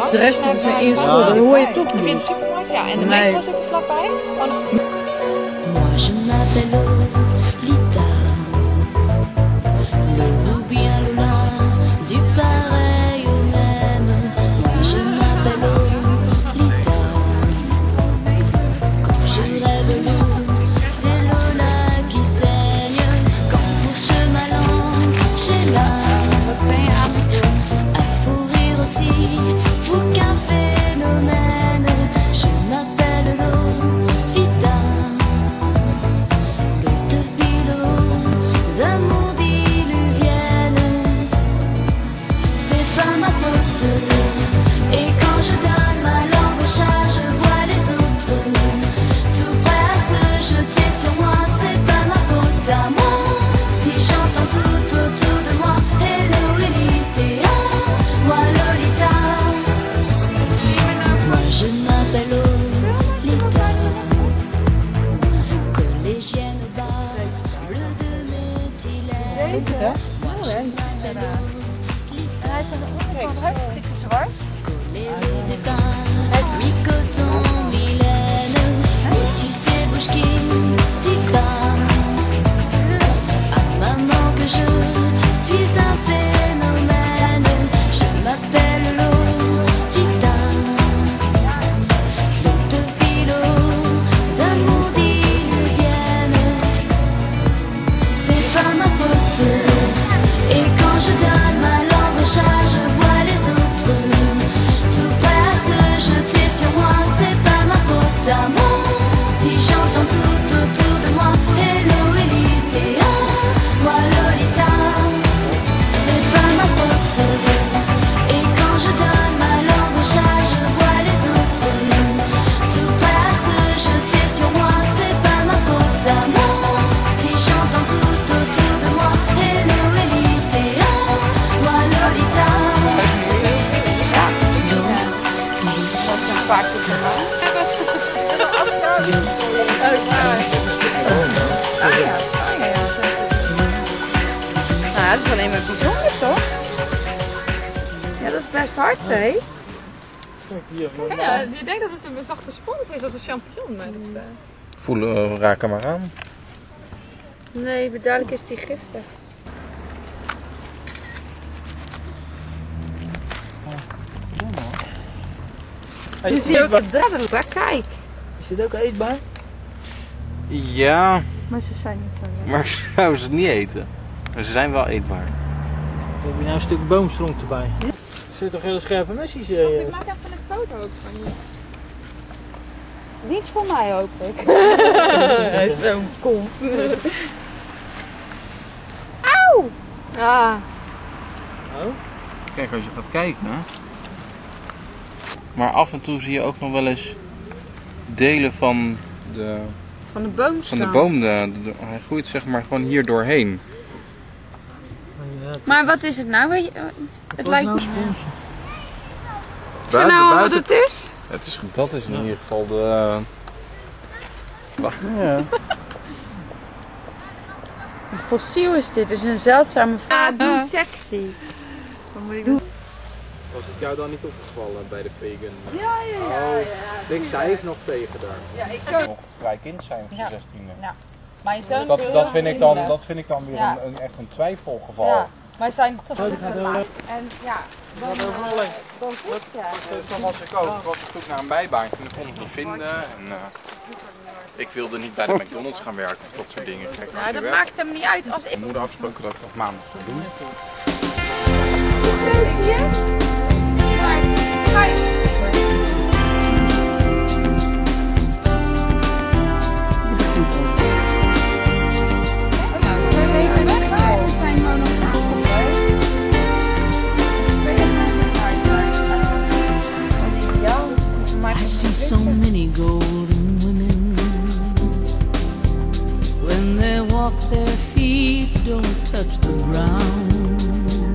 De rest is in één school, dat hoor je toch niet. niet. De supermarkt, ja. En de metro zit er vlakbij. Moi je m'appelle Lolita, le ou bien Lola, du pareil au même. Moi je m'appelle Lolita, quand je rêve lourd, c'est Lola qui saigne. Quand pour chemin long, j'ai là, à fou rire aussi, fou qu'un phénomène. Je m'appelle Lolita. Amours diluviennes, c'est pas ma faute. Et quand je donne ma langue au chat, je vois les autres tout prêts à se jeter sur moi. C'est pas ma faute à moi si j'entends tout autour de moi. Hello Lolita, moi Lolita. Moi je m'appelle Lolita, collégienne bas, bleu de méthylène. Deze, hè? Oh, hè? Hij is aan de onderkant hartstikke zwart. Les épins, mi-coton, mi-laine. Tu sais, bouge qui dit pas à maman que je suis un phénomène. Je m'appelle Lolita, l'eau de philo, amours diluviennes. C'est pas ma faute. Et quand je donne ma langue au chat, je vois les autres tout prêts à se jeter sur moi. C'est pas ma faute à moi si j'entends tout autour de moi. Hello Lolita, moi Lolita. C'est pas ma faute. Et quand je donne ma langue au chat, je vois les autres tout prêts à se jeter sur moi. C'est pas ma faute à moi si j'entends tout autour de moi. Hello Lolita, moi Lolita. Vaak op de maan. Nou, dat is alleen maar bijzonder, toch? Ja, dat is best hard, hè? Ja, je denkt dat het een zachte spons is als een champignon. Maar dat, Raak hem maar aan. nee, maar duidelijk is die giftig. Je ziet ook het draddelen, kijk. Is dit ook eetbaar? Ja, Maar ze zijn niet zo lekker. maar ik zou ze niet eten. Maar ze zijn wel eetbaar. Heb je nou een stuk boomstronk erbij? Er zitten toch hele scherpe mesjes? Ik maak even een foto ook van je. Niets voor mij, hoop ik. Hij is zo'n kont. Auw! Ah. Oh? Kijk, als je gaat kijken. Maar af en toe zie je ook nog wel eens delen van de boom hij groeit zeg maar gewoon hier doorheen. Maar wat is het nou? Weet je, het lijkt nou me... sponsje. Weet je nou wat het is? Dat is in ieder geval de... Ja. Een fossiel is dit, is een zeldzame fossiel. Doe sexy. Wat moet ik doen? Was het jou dan niet opgevallen bij de vegan? Ja. Ik zei ik nog tegen daar. Ja, ik ook. Nog vrij kind zijn voor 16e. Ja. Mijn zoon Dat vind ik dan weer Ja. echt een twijfelgeval. Ja, wij zijn toch Zo, die gaat heel leuk. En ja, dan vond ja. Toen was ik ook. Ik was op zoek naar een bijbaantje en dat kon ik niet vinden. En, ik wilde niet bij de McDonald's gaan werken of dat soort dingen. Kijk, Nou, dat maakt hem niet uit als ik... Mijn moeder afgesproken dat ik dat maandag zou doen. Yes? Kijk. I see so many golden women. When they walk, their feet don't touch the ground.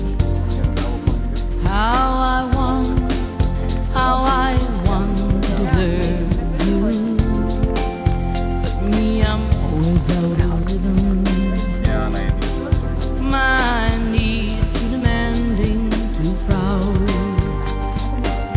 How I want to serve you. But me, I'm always out of rhythm. Ja, nee, niet. My needs too demanding, too proud.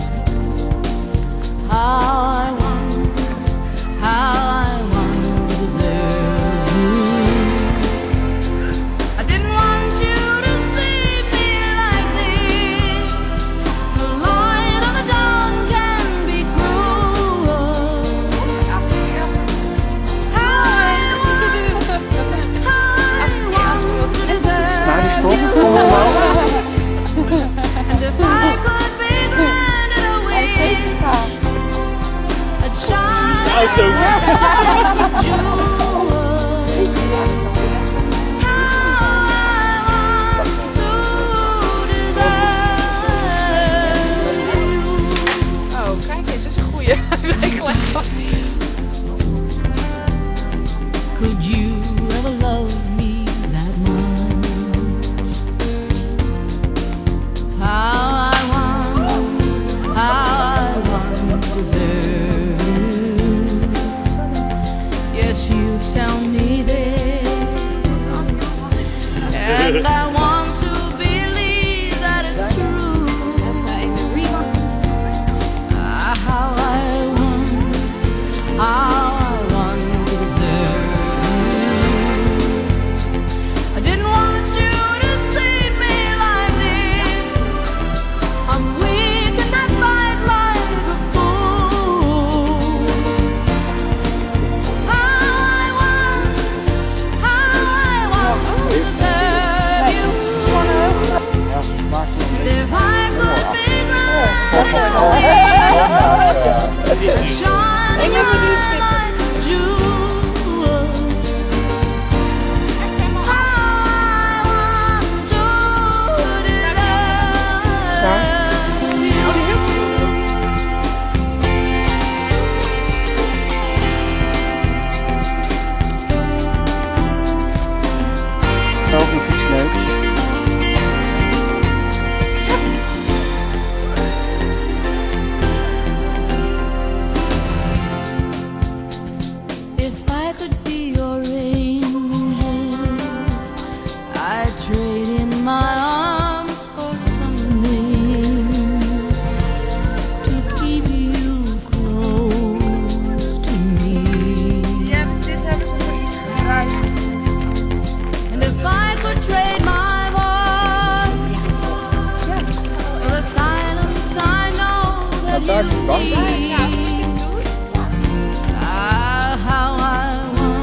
auto. Oh, kijk eens, dat is een goeie. Could you ever love me that much? How I want to deserve you. Yes, you tell me this, and I want to believe that it's true. How I want to deserve you. I didn't want you to see me like this. I'm weak and I fight like a fool. How I want to deserve you. And if I could be Ik heb het dus niet. Zelf nog iets leuks. If I could be your angel, I'd trade in my arms for some wings to keep you close to me. Ja, dit hebben ze voor iets gebruikt. And if I could trade my voice for the silence I know that you need. How I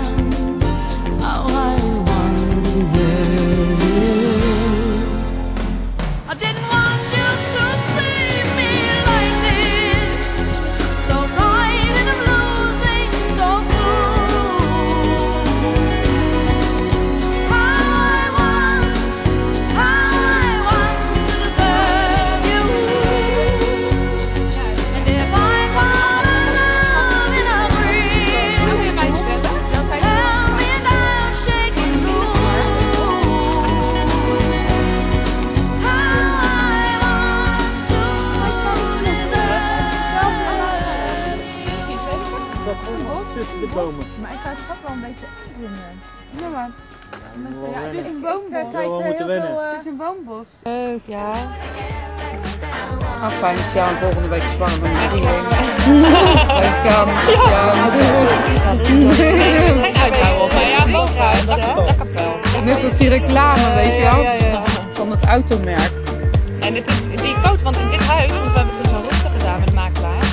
want to deserve you. I didn't want you to see me like this, so frightened of losing so soon. How I want to deserve you. And if I fall in love in a dream, Wil je mij stellen? just tell me and I'll shake it loose. How I want to deserve. Dat gewoon tussen de bomen. Maar ik ga het toch wel een beetje eng vinden. Ja, maar. Ja, Het is een boombos. Ja, we moeten wennen. Het is een boombos. Leuk, ja. Fijn, Sjaan, volgende week zwanger van je vriendin. Welkom, Sjaan. Geen uithouden op, maar ja, bovenuit. Dat kan wel. Net zoals die reclame, weet je wel? Van het automerk. En dit is die foto, want in dit huis, want we hebben toen zo'n route gedaan met makelaar.